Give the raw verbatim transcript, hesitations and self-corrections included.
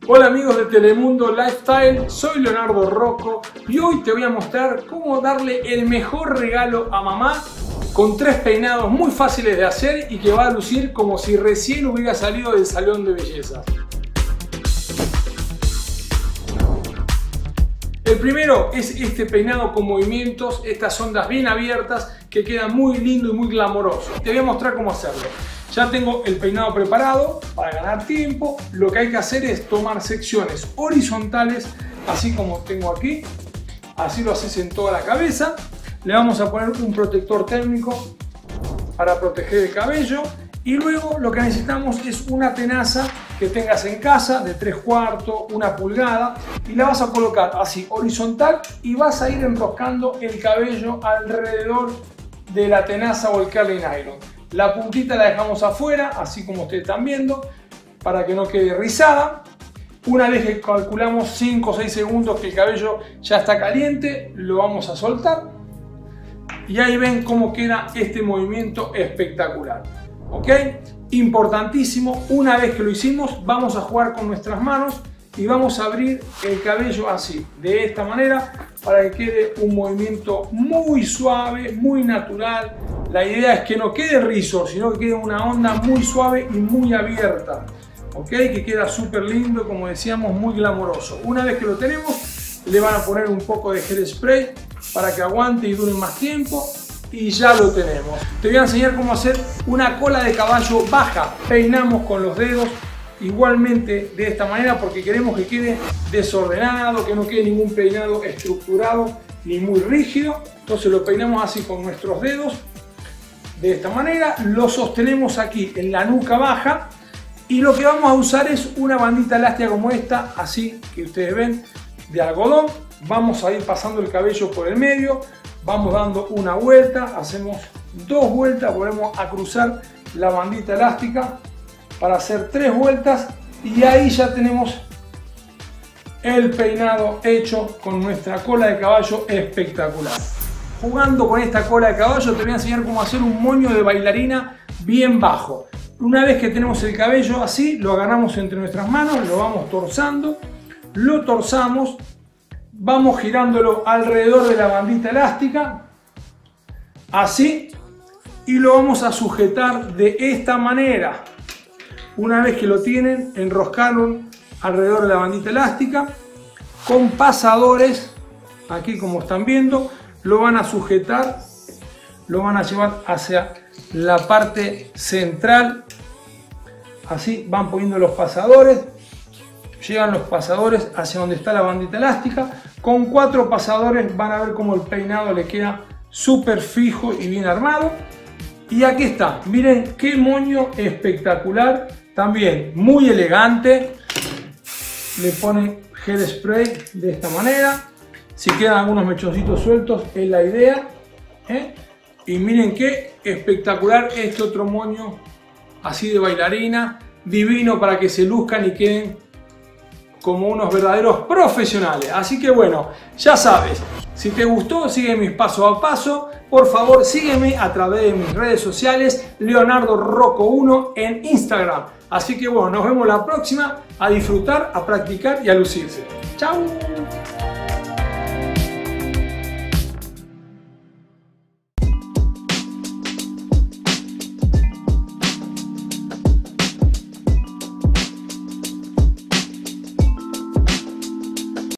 Hola amigos de Telemundo Lifestyle, soy Leonardo Rocco y hoy te voy a mostrar cómo darle el mejor regalo a mamá con tres peinados muy fáciles de hacer y que va a lucir como si recién hubiera salido del salón de belleza. El primero es este peinado con movimientos, estas ondas bien abiertas que queda muy lindo y muy glamoroso. Te voy a mostrar cómo hacerlo. Ya tengo el peinado preparado para ganar tiempo. Lo que hay que hacer es tomar secciones horizontales, así como tengo aquí. Así lo haces en toda la cabeza. Le vamos a poner un protector térmico para proteger el cabello. Y luego lo que necesitamos es una tenaza que tengas en casa de tres cuartos, una pulgada. Y la vas a colocar así horizontal y vas a ir enroscando el cabello alrededor de la tenaza o el curling iron. La puntita la dejamos afuera, así como ustedes están viendo, para que no quede rizada. Una vez que calculamos cinco o seis segundos que el cabello ya está caliente, lo vamos a soltar. Y ahí ven cómo queda este movimiento espectacular. ¿Ok? Importantísimo, una vez que lo hicimos, vamos a jugar con nuestras manos y vamos a abrir el cabello así, de esta manera, para que quede un movimiento muy suave, muy natural. La idea es que no quede rizo, sino que quede una onda muy suave y muy abierta. ¿Ok? Que queda súper lindo, como decíamos, muy glamoroso. Una vez que lo tenemos, le van a poner un poco de hairspray para que aguante y dure más tiempo. Y ya lo tenemos. Te voy a enseñar cómo hacer una cola de caballo baja. Peinamos con los dedos igualmente de esta manera porque queremos que quede desordenado, que no quede ningún peinado estructurado ni muy rígido. Entonces lo peinamos así con nuestros dedos. De esta manera lo sostenemos aquí en la nuca baja y lo que vamos a usar es una bandita elástica como esta, así que ustedes ven, de algodón. Vamos a ir pasando el cabello por el medio, vamos dando una vuelta, hacemos dos vueltas, volvemos a cruzar la bandita elástica para hacer tres vueltas y ahí ya tenemos el peinado hecho con nuestra cola de caballo espectacular. Jugando con esta cola de caballo te voy a enseñar cómo hacer un moño de bailarina bien bajo. Una vez que tenemos el cabello así, lo agarramos entre nuestras manos, lo vamos torzando, lo torzamos, vamos girándolo alrededor de la bandita elástica, así, y lo vamos a sujetar de esta manera. Una vez que lo tienen, enroscarlo alrededor de la bandita elástica, con pasadores, aquí como están viendo, lo van a sujetar, lo van a llevar hacia la parte central, así van poniendo los pasadores, llegan los pasadores hacia donde está la bandita elástica, con cuatro pasadores van a ver cómo el peinado le queda súper fijo y bien armado. Y aquí está, miren qué moño espectacular, también muy elegante, le ponen hairspray de esta manera. Si quedan algunos mechoncitos sueltos es la idea, ¿eh? Y miren qué espectacular este otro moño así de bailarina, divino para que se luzcan y queden como unos verdaderos profesionales. Así que bueno, ya sabes, si te gustó, sigue mis paso a paso. Por favor, sígueme a través de mis redes sociales, Leonardo Rocco uno en Instagram. Así que bueno, nos vemos la próxima. A disfrutar, a practicar y a lucirse. ¡Chao!